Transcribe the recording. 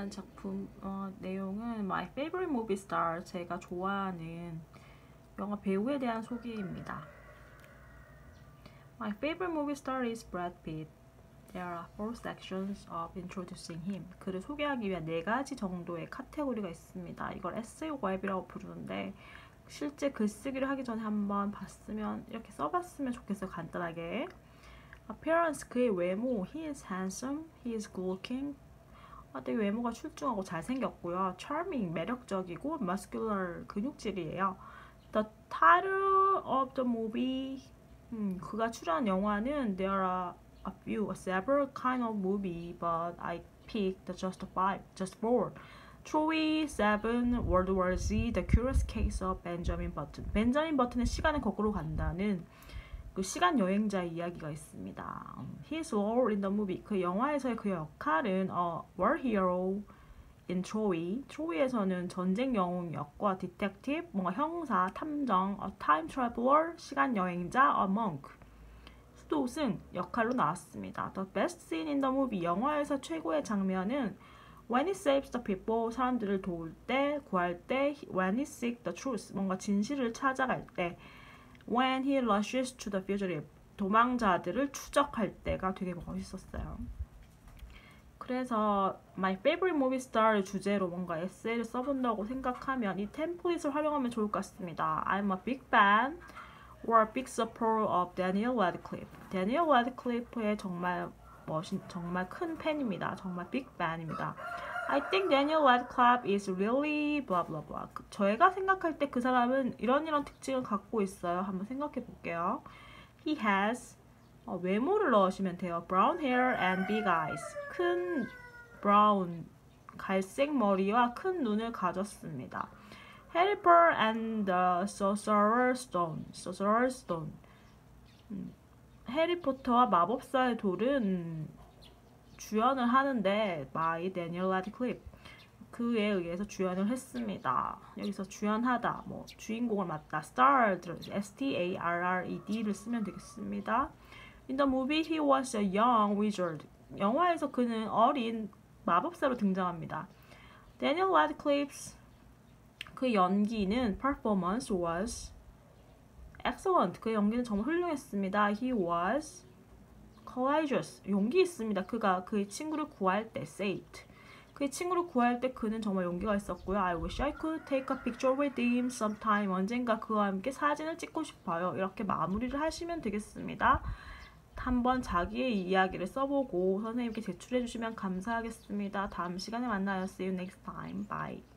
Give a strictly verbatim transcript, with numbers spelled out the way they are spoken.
대한 작품 어, 내용은 My Favorite Movie Star, 제가 좋아하는 영화 배우에 대한 소개입니다. My favorite movie star is Brad Pitt. There are four sections of introducing him. 그를 소개하기 위한 네 가지 정도의 카테고리가 있습니다. 이걸 에세이 웹이라고 부르는데 실제 글쓰기를 하기 전에 한번 봤으면 이렇게 써봤으면 좋겠어요. 간단하게. Appearance, 그의 외모. He is handsome. He is good looking. 아, 되게 외모가 출중하고 잘생겼고요. Charming, 매력적이고 muscular, 근육질이에요. The title of the movie, 음, 그가 출연한 영화는 There are a few, several kind of movie, but I picked just five, just four. Troy Seven, World War Z, The Curious Case of Benjamin Button. 벤자민 버튼의 시간은 거꾸로 간다는 그 시간 여행자의 이야기가 있습니다. His role in the movie, 그 영화에서의 그 역할은 a war hero in Troy. 트로이에서는 전쟁 영웅이었고, detective, 뭔가 형사, 탐정, a time traveler, 시간 여행자, a monk, 수도승 역할로 나왔습니다. The best scene in the movie, 영화에서 최고의 장면은 When he saves the people, 사람들을 도울 때, 구할 때, when he seeks the truth, 뭔가 진실을 찾아갈 때, when he rushes to the fugitive, 도망자들을 추적할 때가 되게 멋있었어요. 그래서 My favorite movie star 주제로 뭔가 에세이를 써본다고 생각하면 이 템플릿을 활용하면 좋을 것 같습니다. I'm a big fan or a big supporter of Daniel Radcliffe. Daniel Radcliffe의 정말 멋진, 정말 큰 팬입니다. 정말 big fan입니다. I think Daniel Radcliffe is really blah blah blah. 저희가 생각할 때 그 사람은 이런 이런 특징을 갖고 있어요. 한번 생각해 볼게요. He has, 어, 외모를 넣으시면 돼요. Brown hair and big eyes. 큰 브라운, 갈색 머리와 큰 눈을 가졌습니다. Harry Potter and the Sorcerer's Stone. Sorcerer's Stone. 음, 해리포터와 마법사의 돌은 주연을 하는데 by Daniel Radcliffe. 그에 의해서 주연을 했습니다. 여기서 주연하다, 뭐 주인공을 맡다, star, S-T-A-R-R-E-D를 쓰면 되겠습니다. In the movie, he was a young wizard. 영화에서 그는 어린 마법사로 등장합니다. Daniel Radcliffe's 그 연기는 performance was excellent. 그 연기는 정말 훌륭했습니다. He was courageous. 용기 있습니다. 그가 그의 친구를 구할 때 saved. 그의 친구를 구할 때 그는 정말 용기가 있었고요. I wish I could take a picture with him sometime. 언젠가 그와 함께 사진을 찍고 싶어요. 이렇게 마무리를 하시면 되겠습니다. 한번 자기의 이야기를 써보고 선생님께 제출해 주시면 감사하겠습니다. 다음 시간에 만나요. See you next time. Bye.